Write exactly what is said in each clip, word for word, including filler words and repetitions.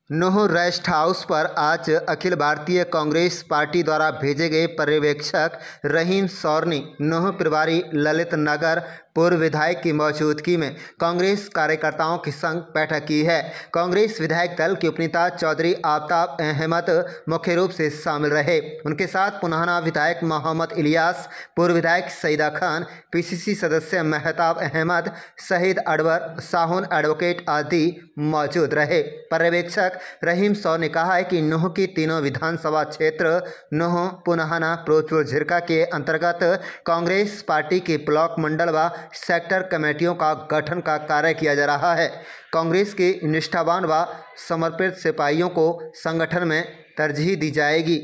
नूह rest house पर आज अखिल Bharatiya Congress party द्वारा भेजे गए पर्यवेक्षक रहीम सौर ने नूह प्रभारी ललित नगर पूर्व विधायक की मौजूदगी में कांग्रेस कार्यकर्ताओं के संग बैठक की है। कांग्रेस विधायक दल के उपनेता चौधरी आफ्ताब अहमद मुख्य रूप से शामिल रहे। उनके साथ पुनाना विधायक मोहम्मद इलियास, पूर्व विधायक सईदा खान, पीसीसी सदस्य मेहताब अहमद, शहीद अडवर, साहुन एडवोकेट आदि मौजूद रहे। पर्यवेक्षक रहीम सौर ने कहा है कि नूह की तीनों विधानसभा क्षेत्र नूह, पुनाना, फिरोजपुर झिरका के अंतर्गत कांग्रेस पार्टी के ब्लॉक, मंडल व सेक्टर कमेटियों का गठन का कार्य किया जा रहा है। कांग्रेस के निष्ठावान व समर्पित सिपाहियों को संगठन में तरजीह दी जाएगी।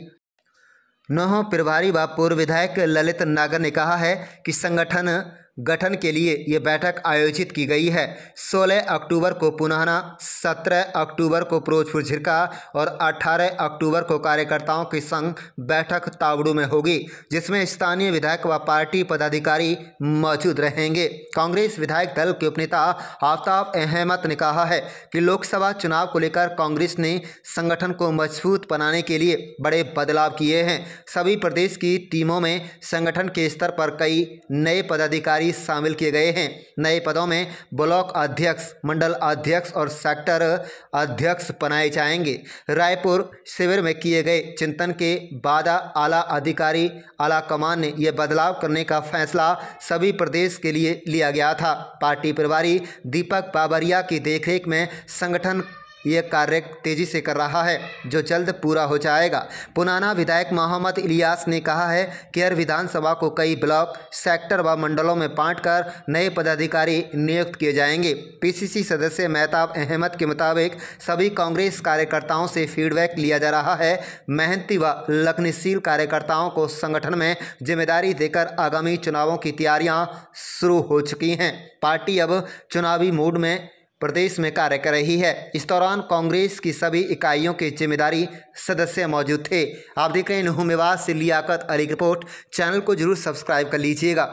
नूह प्रभारी व पूर्व विधायक ललित नागर ने कहा है कि संगठन गठन के लिए ये बैठक आयोजित की गई है। सोलह अक्टूबर को पुनाना, सत्रह अक्टूबर को फिरोजपुर झिरका और अठारह अक्टूबर को कार्यकर्ताओं के संग बैठक तावड़ू में होगी, जिसमें स्थानीय विधायक व पार्टी पदाधिकारी मौजूद रहेंगे। कांग्रेस विधायक दल के उपनेता आफ्ताब अहमद ने कहा है कि लोकसभा चुनाव को लेकर कांग्रेस ने संगठन को मजबूत बनाने के लिए बड़े बदलाव किए हैं। सभी प्रदेश की टीमों में संगठन के स्तर पर कई नए पदाधिकारी शामिल किए गए हैं। नए पदों में ब्लॉक अध्यक्ष, मंडल अध्यक्ष और सेक्टर अध्यक्ष बनाए जाएंगे। रायपुर शिविर में किए गए चिंतन के बाद आला अधिकारी, आला कमान ने यह बदलाव करने का फैसला सभी प्रदेश के लिए लिया गया था। पार्टी प्रभारी दीपक बाबरिया की देखरेख में संगठन ये कार्य तेजी से कर रहा है, जो जल्द पूरा हो जाएगा। पुनाना विधायक मोहम्मद इलियास ने कहा है कि हर विधानसभा को कई ब्लॉक, सेक्टर व मंडलों में बांटकर नए पदाधिकारी नियुक्त किए जाएंगे। पीसीसी सदस्य मेहताब अहमद के मुताबिक सभी कांग्रेस कार्यकर्ताओं से फीडबैक लिया जा रहा है। मेहनती व लगनशील कार्यकर्ताओं को संगठन में जिम्मेदारी देकर आगामी चुनावों की तैयारियां शुरू हो चुकी हैं। पार्टी अब चुनावी मूड में प्रदेश में कार्य कर रही है। इस दौरान कांग्रेस की सभी इकाइयों के जिम्मेदारी सदस्य मौजूद थे। आप देख रहे हैं नूह मेवात से लियाकत अली की रिपोर्ट। चैनल को जरूर सब्सक्राइब कर लीजिएगा।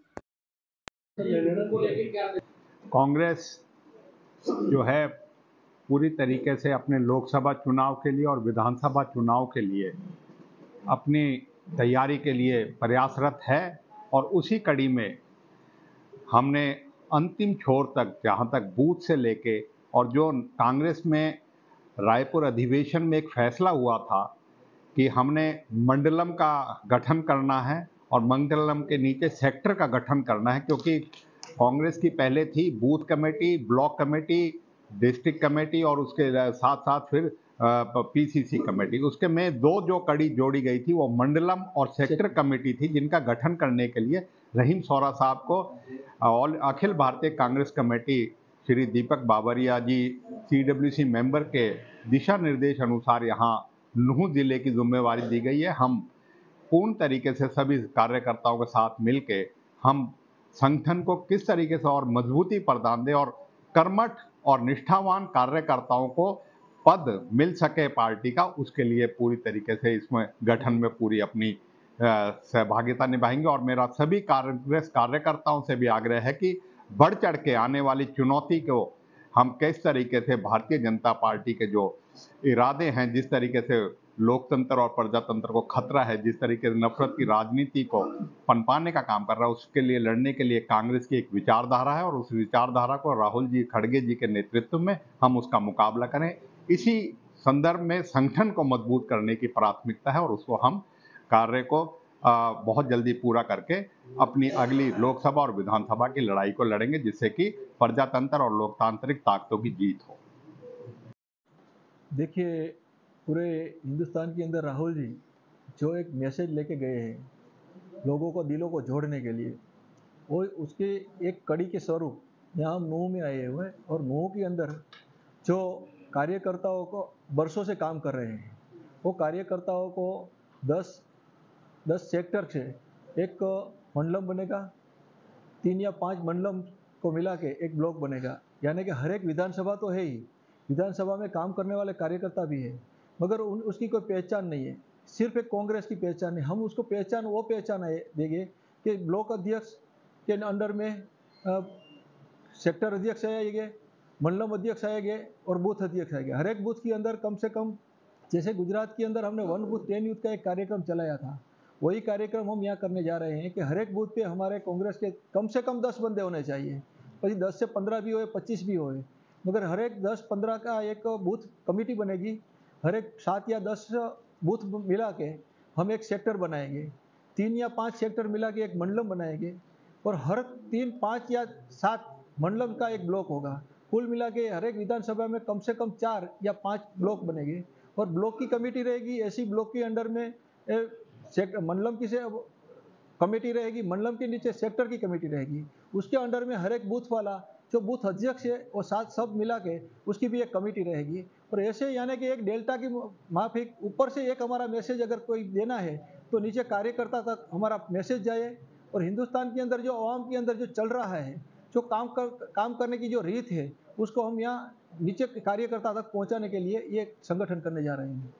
कांग्रेस जो है पूरी तरीके से अपने लोकसभा चुनाव के लिए और विधानसभा चुनाव के लिए अपनी तैयारी के लिए प्रयासरत है, और उसी कड़ी में हमने अंतिम छोर तक, जहाँ तक बूथ से लेके, और जो कांग्रेस में रायपुर अधिवेशन में एक फैसला हुआ था कि हमने मंडलम का गठन करना है और मंडलम के नीचे सेक्टर का गठन करना है, क्योंकि कांग्रेस की पहले थी booth committee, block committee, district committee और उसके साथ साथ फिर पीसीसी कमेटी। उसके में दो जो कड़ी जोड़ी गई थी वो मंडलम और सेक्टर कमेटी थी, जिनका गठन करने के लिए रहीम सौरा साहब को all Akhil Bharatiya Congress committee Shri Deepak Babaria ji CWC member के दिशा निर्देश अनुसार यहाँ नूह जिले की जिम्मेवारी दी गई है। हम पूर्ण तरीके से सभी कार्यकर्ताओं के साथ मिलके हम संगठन को किस तरीके से और मजबूती प्रदान दें और कर्मठ और निष्ठावान कार्यकर्ताओं को पद मिल सके पार्टी का, उसके लिए पूरी तरीके से इसमें गठन में पूरी अपनी सहभागिता निभाएंगे। और मेरा सभी कांग्रेस कार्यकर्ताओं से भी आग्रह है कि बढ़ चढ़ के आने वाली चुनौती को हम किस तरीके से भारतीय जनता पार्टी के जो इरादे हैं, जिस तरीके से लोकतंत्र और प्रजातंत्र को खतरा है, जिस तरीके से नफरत की राजनीति को पनपाने का काम कर रहा है, उसके लिए लड़ने के लिए कांग्रेस की एक विचारधारा है और उस विचारधारा को राहुल जी खड़गे जी के नेतृत्व में हम उसका मुकाबला करें। इसी संदर्भ में संगठन को मजबूत करने की प्राथमिकता है और उसको हम कार्य को आ, बहुत जल्दी पूरा करके अपनी अगली लोकसभा और विधानसभा की लड़ाई को लड़ेंगे, जिससे कि प्रजातंत्र और लोकतांत्रिक ताकतों की जीत हो। देखिए, पूरे हिंदुस्तान के अंदर राहुल जी जो एक मैसेज लेके गए हैं लोगों को, दिलों को जोड़ने के लिए, वो उसके एक कड़ी के स्वरूप यहाँ हम नूह में आए हुए हैं। और नूह के अंदर जो कार्यकर्ताओं को बरसों से काम कर रहे हैं, वो कार्यकर्ताओं को दस दस सेक्टर से एक मंडलम बनेगा, तीन या पांच मंडलम को मिला के एक ब्लॉक बनेगा। यानी कि हर एक विधानसभा तो है ही, विधानसभा में काम करने वाले कार्यकर्ता भी है, मगर उन उसकी कोई पहचान नहीं है, सिर्फ एक कांग्रेस की पहचान है। हम उसको पहचान वो पहचान है देंगे कि ब्लॉक अध्यक्ष के अंडर में आ, सेक्टर अध्यक्ष आएंगे, मंडलम अध्यक्ष आएंगे और बूथ अध्यक्ष आएंगे। हर एक बूथ के अंदर कम से कम, जैसे गुजरात के अंदर हमने वन बूथ टेन यूथ का एक कार्यक्रम चलाया था, वही कार्यक्रम हम यहाँ करने जा रहे हैं कि हर एक बूथ पे हमारे कांग्रेस के कम से कम दस बंदे होने चाहिए, પછી दस से पंद्रह भी होए, पच्चीस भी होए, मगर हर एक दस पंद्रह का एक बूथ कमेटी बनेगी। हर एक सात या दस बूथ मिला के हम एक सेक्टर बनाएंगे, तीन या पाँच सेक्टर मिला के एक मंडलम बनाएंगे और हर तीन पाँच या सात मंडलम का एक ब्लॉक होगा। कुल मिला के हर एक विधानसभा में कम से कम चार या पाँच ब्लॉक बनेंगे और ब्लॉक की कमेटी रहेगी। ऐसी ब्लॉक के अंडर में मंडलम की से कमेटी रहेगी, मंडलम के नीचे सेक्टर की कमेटी रहेगी, उसके अंडर में हर एक बूथ वाला जो बूथ अध्यक्ष है और साथ सब मिला के उसकी भी एक कमेटी रहेगी। और ऐसे यानी कि एक डेल्टा की माफिक ऊपर से एक हमारा मैसेज अगर कोई देना है तो नीचे कार्यकर्ता तक हमारा मैसेज जाए और हिंदुस्तान के अंदर जो आवाम के अंदर जो चल रहा है, जो काम कर काम करने की जो रीत है, उसको हम यहाँ नीचे कार्यकर्ता तक पहुँचाने के लिए ये संगठन करने जा रहे हैं।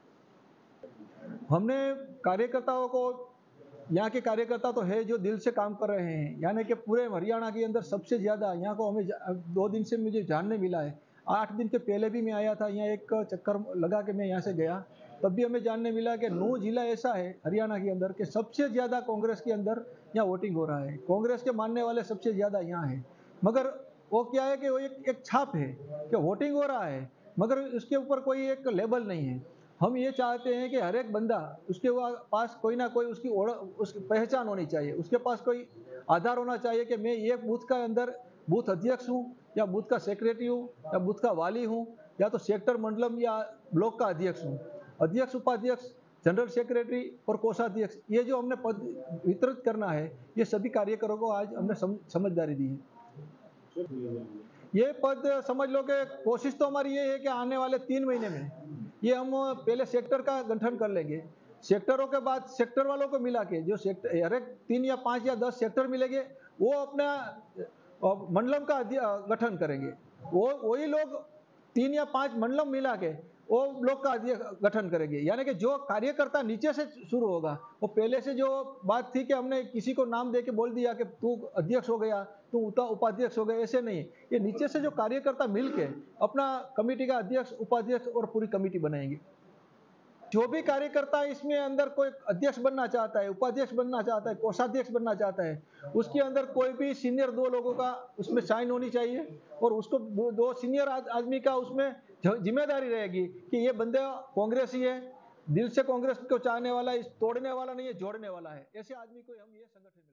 हमने कार्यकर्ताओं को, यहाँ के कार्यकर्ता तो है जो दिल से काम कर रहे हैं, यानी कि पूरे हरियाणा के अंदर सबसे ज़्यादा यहाँ को हमें दो दिन से मुझे जानने मिला है। आठ दिन के पहले भी मैं आया था यहाँ, एक चक्कर लगा के मैं यहाँ से गया, तब भी हमें जानने मिला कि नौ जिला ऐसा है हरियाणा के अंदर कि सबसे ज़्यादा कांग्रेस के अंदर यहाँ वोटिंग हो रहा है, कांग्रेस के मानने वाले सबसे ज़्यादा यहाँ है। मगर वो क्या है कि वो एक एक छाप है कि वोटिंग हो रहा है, मगर उसके ऊपर कोई एक लेबल नहीं है। हम ये चाहते हैं कि हर एक बंदा उसके पास कोई ना कोई उसकी ओढ़ उसकी पहचान होनी चाहिए, उसके पास कोई आधार होना चाहिए कि मैं ये बूथ का अंदर बूथ अध्यक्ष हूँ या बूथ का सेक्रेटरी हूँ या बूथ का वाली हूँ या तो सेक्टर मंडलम या ब्लॉक का अध्यक्ष हूँ। अध्यक्ष, उपाध्यक्ष, जनरल सेक्रेटरी और कोषाध्यक्ष, ये जो हमने पद वितरित करना है, ये सभी कार्यकर्ताओं को आज हमने सम, समझदारी दी है। ये पद समझ लो कि कोशिश तो हमारी ये है कि आने वाले तीन महीने में ये हम पहले सेक्टर का गठन कर लेंगे, सेक्टरों के बाद सेक्टर वालों को मिला के जो सेक्टर हर एक तीन या पाँच या दस सेक्टर मिलेंगे, वो अपना मंडलम का गठन करेंगे। वो वही लोग तीन या पाँच मंडलम मिला के वो ब्लॉक का गठन करेंगे। यानी कि जो कार्यकर्ता नीचे से शुरू होगा, वो पहले से जो बात थी कि हमने किसी को नाम दे के बोल दिया कि तू अध्यक्ष हो गया, तू उपाध्यक्ष हो गया, ऐसे नहीं। ये नीचे से जो कार्यकर्ता मिलके अपना कमेटी का अध्यक्ष, उपाध्यक्ष और पूरी कमेटी बनाएंगे। जो भी कार्यकर्ता इसमें अंदर कोई अध्यक्ष बनना चाहता है, उपाध्यक्ष बनना चाहता है, कोषाध्यक्ष बनना चाहता है, उसके अंदर कोई भी सीनियर दो लोगों का उसमें साइन होनी चाहिए और उसको दो सीनियर आदमी का उसमें जिम्मेदारी रहेगी कि ये बंदा कांग्रेसी है, दिल से कांग्रेस को चाहने वाला है, तोड़ने वाला नहीं है, जोड़ने वाला है। ऐसे आदमी को हम ये संगठन